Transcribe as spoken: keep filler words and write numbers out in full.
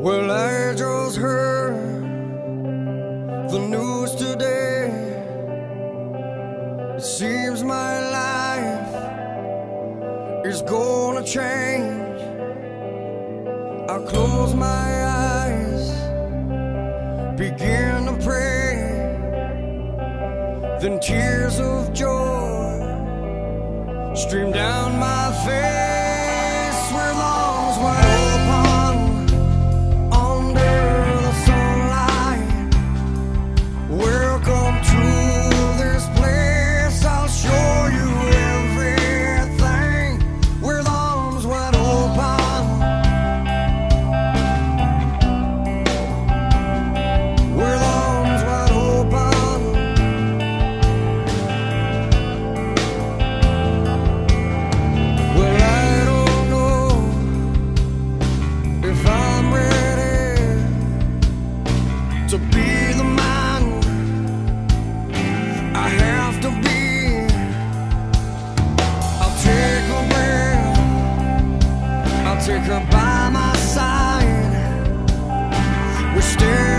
Well, I just heard the news today. It seems my life is gonna change. I close my eyes, begin to pray, then tears of joy stream down my face. With arms wide open under the sunlight, welcome to this place. I'll show you everything. With arms wide open, with arms wide open. Well, I don't know if I'm ready to be the man I have to be. I'll take a breath, I'll take her by my side. We're staring